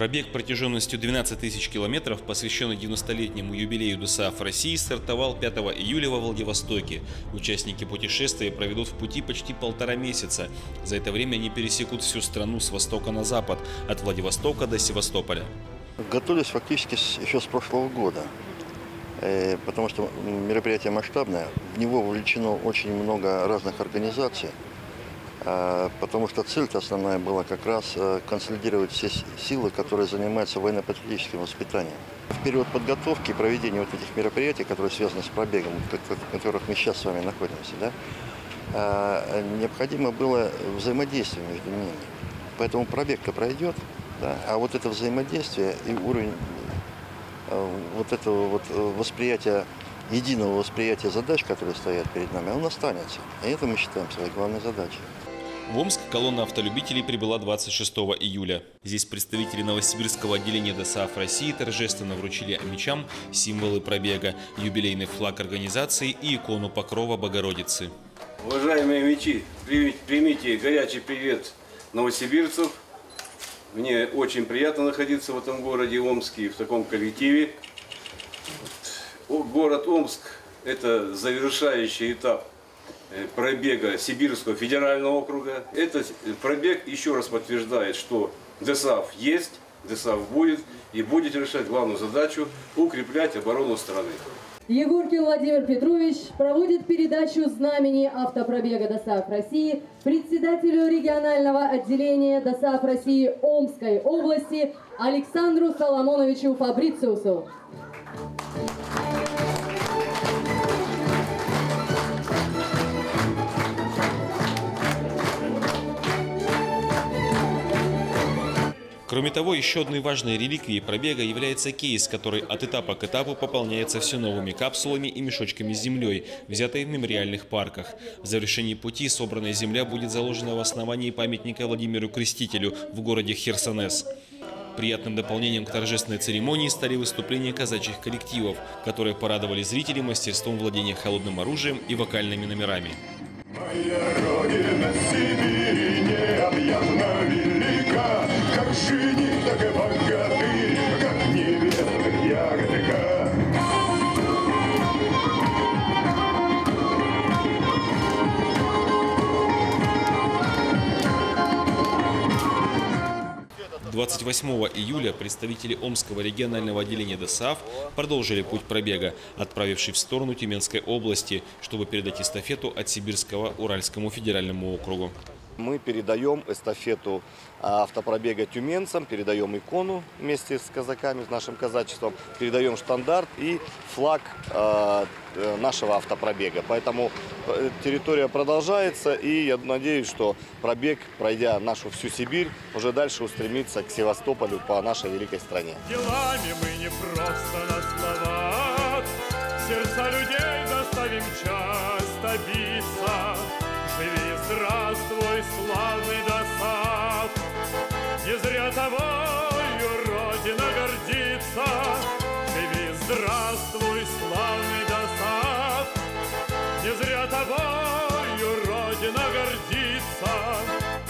Пробег протяженностью 12 тысяч километров, посвященный 90-летнему юбилею ДОСААФ России, стартовал 5 июля во Владивостоке. Участники путешествия проведут в пути почти 1,5 месяца. За это время они пересекут всю страну с востока на запад, от Владивостока до Севастополя. Готовились фактически еще с прошлого года, потому что мероприятие масштабное, в него вовлечено очень много разных организаций. Потому что цель-то основная была как раз консолидировать все силы, которые занимаются военно-патриотическим воспитанием. В период подготовки и проведения вот этих мероприятий, которые связаны с пробегом, в которых мы сейчас с вами находимся, да, необходимо было взаимодействие между ними. Поэтому пробег-то пройдет, да, а вот это взаимодействие и уровень вот этого вот восприятия, единого восприятия задач, которые стоят перед нами, он останется. И это мы считаем своей главной задачей. В Омск колонна автолюбителей прибыла 26 июля. Здесь представители Новосибирского отделения ДОСААФ России торжественно вручили омичам символы пробега, юбилейный флаг организации и икону Покрова Богородицы. Уважаемые омичи, примите горячий привет новосибирцев. Мне очень приятно находиться в этом городе Омске, в таком коллективе. Город Омск – это завершающий этап пробега Сибирского федерального округа. Этот пробег еще раз подтверждает, что ДОСААФ есть, ДОСААФ будет и будет решать главную задачу – укреплять оборону страны. Егоркин Владимир Петрович проводит передачу знамени автопробега ДОСААФ России председателю регионального отделения ДОСААФ России Омской области Александру Соломоновичу Фабрициусу. Кроме того, еще одной важной реликвией пробега является кейс, который от этапа к этапу пополняется все новыми капсулами и мешочками с землей, взятой в мемориальных парках. В завершении пути собранная земля будет заложена в основании памятника Владимиру Крестителю в городе Херсонес. Приятным дополнением к торжественной церемонии стали выступления казачьих коллективов, которые порадовали зрителей мастерством владения холодным оружием и вокальными номерами. Моя родина Сибирь необъятна велика, как жених, так и богатырь, как невеста ягодка. 28 июля представители Омского регионального отделения ДОСААФ продолжили путь пробега, отправившись в сторону Тюменской области, чтобы передать эстафету от Сибирского Уральскому федеральному округу. Мы передаем эстафету автопробега тюменцам, передаем икону вместе с казаками, с нашим казачеством, передаем штандарт и флаг нашего автопробега. Поэтому территория продолжается, и я надеюсь, что пробег, пройдя нашу всю Сибирь, уже дальше устремится к Севастополю по нашей великой стране. Делами мы не просто на словах, сердца людей заставим часто биться. Живи, здравствуй, славный ДОСААФ, не зря тобою Родина гордится. Живи, здравствуй, славный ДОСААФ, не зря тобою Родина гордится.